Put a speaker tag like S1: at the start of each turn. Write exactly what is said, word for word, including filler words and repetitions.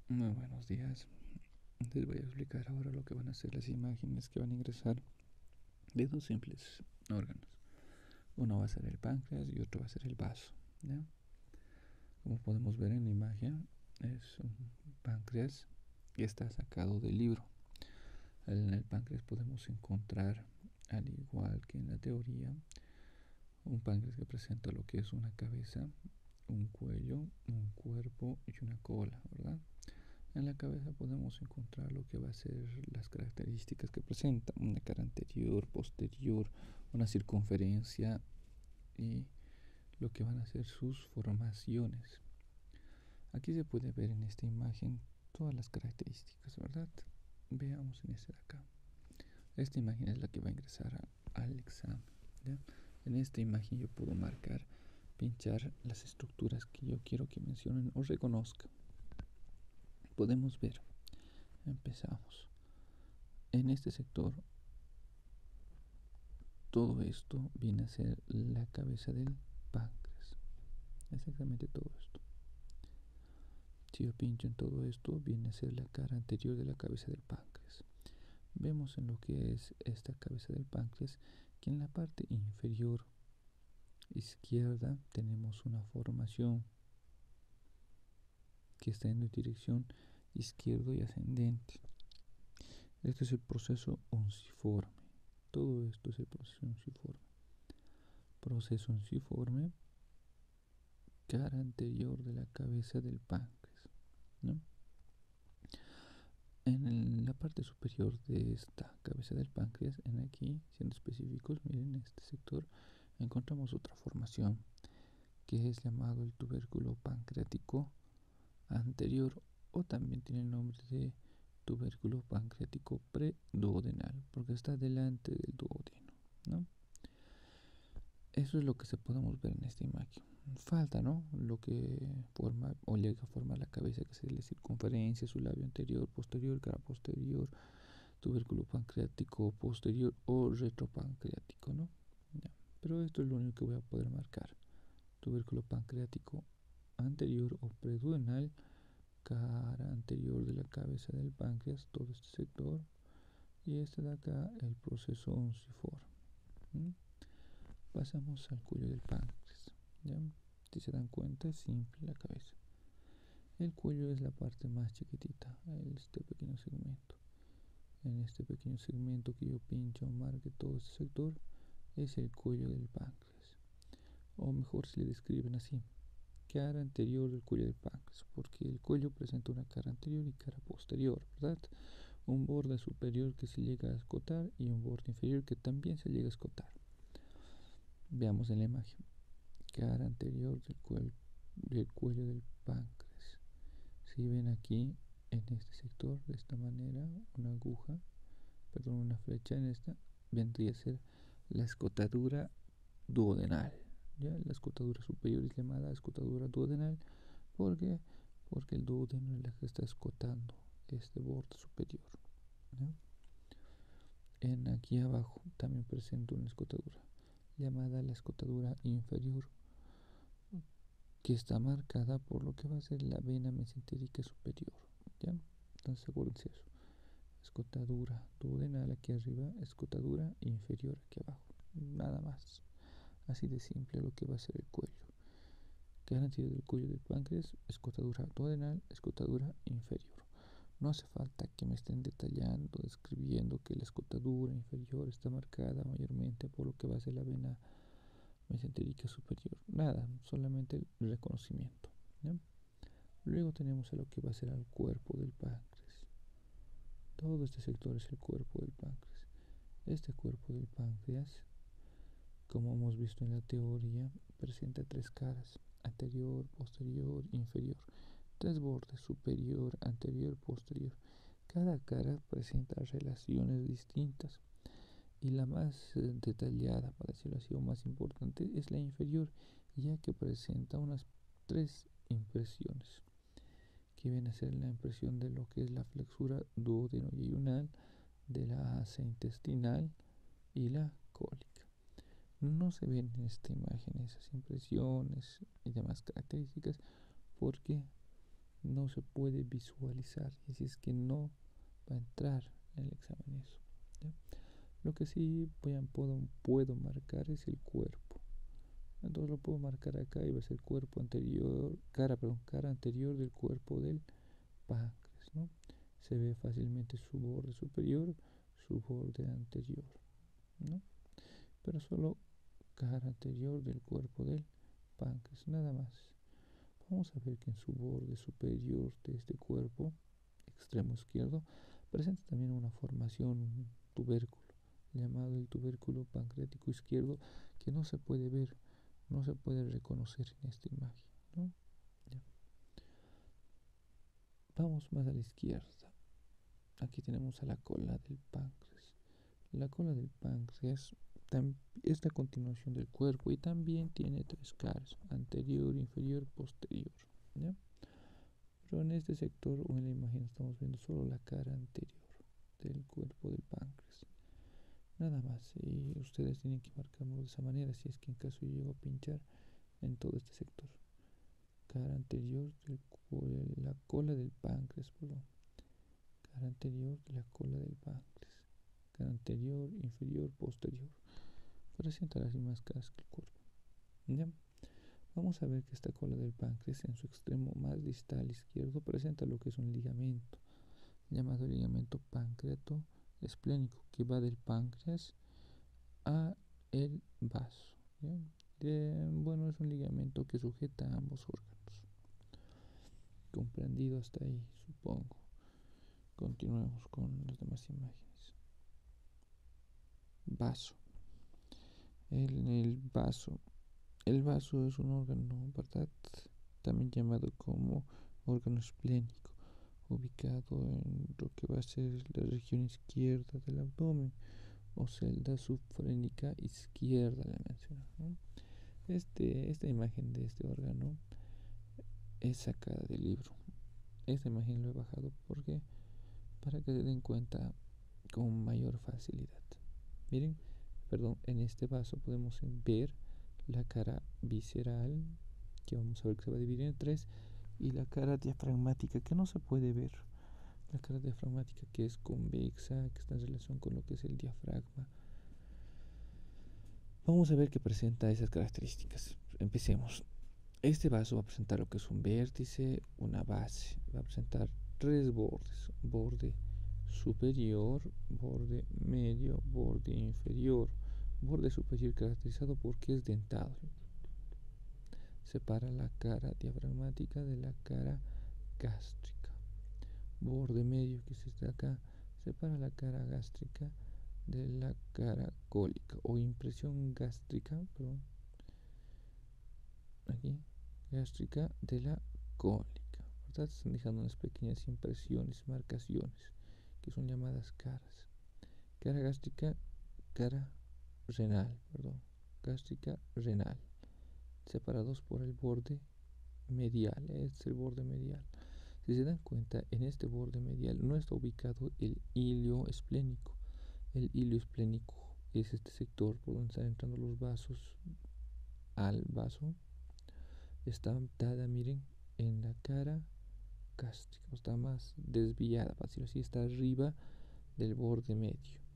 S1: Muy buenos días. Les voy a explicar ahora lo que van a ser las imágenes que van a ingresar de dos simples órganos. Uno va a ser el páncreas y otro va a ser el vaso, ¿ya? Como podemos ver en la imagen, es un páncreas que está sacado del libro. En el páncreas podemos encontrar, al igual que en la teoría, un páncreas que presenta lo que es una cabeza, un cuello, un cuerpo y una cola, ¿verdad? En la cabeza podemos encontrar lo que va a ser las características que presenta: una cara anterior, posterior, una circunferencia y lo que van a ser sus formaciones. Aquí se puede ver en esta imagen todas las características, ¿verdad? Veamos en este de acá. Esta imagen es la que va a ingresar a, al examen, ¿ya? En esta imagen yo puedo marcar, pinchar las estructuras que yo quiero que mencionen o reconozcan. Podemos ver, empezamos. En este sector, todo esto viene a ser la cabeza del páncreas. Exactamente todo esto. Si yo pincho en todo esto, viene a ser la cara anterior de la cabeza del páncreas. Vemos en lo que es esta cabeza del páncreas que en la parte inferior izquierda tenemos una formación que está en dirección izquierdo y ascendente. Este es el proceso unciforme. Todo esto es el proceso unciforme. Proceso unciforme, cara anterior de la cabeza del páncreas, ¿no? En la parte superior de esta cabeza del páncreas, en aquí, siendo específicos, miren, en este sector encontramos otra formación que es llamado el tubérculo pancreático anterior, o también tiene el nombre de tubérculo pancreático preduodenal, porque está delante del duodeno, ¿no? Eso es lo que se podemos ver en esta imagen. Falta, ¿no?, lo que forma o llega a formar la cabeza, que es la circunferencia, su labio anterior, posterior, cara posterior, tubérculo pancreático posterior o retropancreático, ¿no? Ya. Pero esto es lo único que voy a poder marcar: tubérculo pancreático anterior o preduodenal, cara anterior de la cabeza del páncreas, todo este sector, y este de acá, el proceso unciforme. ¿Mm? Pasamos al cuello del páncreas, ¿ya? Si se dan cuenta, es simple la cabeza. El cuello es la parte más chiquitita, este pequeño segmento. En este pequeño segmento que yo pincho, marque todo este sector, es el cuello del páncreas. O mejor se le describen así: cara anterior del cuello del páncreas, porque el cuello presenta una cara anterior y cara posterior, ¿verdad? Un borde superior que se llega a escotar y un borde inferior que también se llega a escotar. Veamos en la imagen: cara anterior del cuello, del cuello del páncreas. Si ven aquí, en este sector, de esta manera, una aguja, perdón, una flecha en esta, vendría a ser la escotadura duodenal. ¿Ya? La escotadura superior es llamada escotadura duodenal porque, porque el duodeno es la que está escotando este borde superior, ¿no? En aquí abajo también presenta una escotadura llamada la escotadura inferior, que está marcada por lo que va a ser la vena mesentérica superior, ¿ya? Entonces acuérdense eso: escotadura duodenal aquí arriba, escotadura inferior aquí abajo, nada más. Así de simple lo que va a ser el cuello. Cara anterior del cuello del páncreas, escotadura duodenal, escotadura inferior. No hace falta que me estén detallando, describiendo que la escotadura inferior está marcada mayormente por lo que va a ser la vena mesentérica superior. Nada, solamente el reconocimiento, ¿no? Luego tenemos a lo que va a ser al cuerpo del páncreas. Todo este sector es el cuerpo del páncreas. Este cuerpo del páncreas, como hemos visto en la teoría, presenta tres caras: anterior, posterior, inferior. Tres bordes: superior, anterior, posterior. Cada cara presenta relaciones distintas, y la más eh, detallada, para decirlo así, o más importante, es la inferior, ya que presenta unas tres impresiones, que viene a ser la impresión de lo que es la flexura duodeno-yeyunal, de la asa intestinal y la cólica. No se ven en esta imagen esas impresiones y demás características porque no se puede visualizar, y así es que no va a entrar en el examen eso, ¿ya? Lo que sí voy a, puedo, puedo marcar es el cuerpo. Entonces lo puedo marcar acá y va a ser cuerpo anterior, cara, perdón, cara anterior del cuerpo del páncreas, ¿no? Se ve fácilmente su borde superior, su borde anterior, ¿no? Pero solo cara anterior del cuerpo del páncreas, nada más. Vamos a ver que en su borde superior de este cuerpo, extremo izquierdo, presenta también una formación, un tubérculo, llamado el tubérculo pancreático izquierdo, que no se puede ver, no se puede reconocer en esta imagen, ¿no? Ya. Vamos más a la izquierda. Aquí tenemos a la cola del páncreas. La cola del páncreas es la continuación del cuerpo y también tiene tres caras: anterior, inferior, posterior, ¿ya? Pero en este sector o en la imagen estamos viendo solo la cara anterior del cuerpo del páncreas, nada más. Y ustedes tienen que marcarlo de esa manera si es que en caso yo llego a pinchar en todo este sector. Cara anterior de la cola del páncreas, perdón. Cara anterior de la cola del páncreas. Cara anterior, inferior, posterior. Presenta las mismas caras que el cuerpo, ¿ya? Vamos a ver que esta cola del páncreas en su extremo más distal izquierdo presenta lo que es un ligamento, llamado ligamento pancreato esplénico, que va del páncreas a el vaso, ¿ya? De, bueno, es un ligamento que sujeta a ambos órganos. Comprendido hasta ahí, supongo. Continuemos con las demás imágenes. Vaso. El, el vaso. El vaso es un órgano, ¿verdad? También llamado como órgano esplénico, ubicado en lo que va a ser la región izquierda del abdomen, o celda subfrénica izquierda, le menciono, ¿no? Este, esta imagen de este órgano es sacada del libro. Esta imagen lo he bajado porque para que se den cuenta con mayor facilidad. Miren, perdón, en este vaso podemos ver la cara visceral, que vamos a ver que se va a dividir en tres, y la cara diafragmática, que no se puede ver. La cara diafragmática, que es convexa, que está en relación con lo que es el diafragma. Vamos a ver que presenta esas características. Empecemos. Este vaso va a presentar lo que es un vértice, una base. Va a presentar tres bordes: borde superior, borde medio, borde inferior. Borde superior caracterizado porque es dentado. Separa la cara diafragmática de la cara gástrica. Borde medio, que es este de acá, separa la cara gástrica de la cara cólica o impresión gástrica, perdón, aquí, gástrica de la cólica, ¿verdad? Están dejando unas pequeñas impresiones, marcaciones, que son llamadas caras. Cara gástrica, cara renal, perdón, gástrica renal, separados por el borde medial. Este es el borde medial. Si se dan cuenta, en este borde medial no está ubicado el hilio esplénico. El hilio esplénico es este sector por donde están entrando los vasos al vaso. Está dada, miren, en la cara gástrica, está más desviada, para decirlo así, está arriba del borde medio.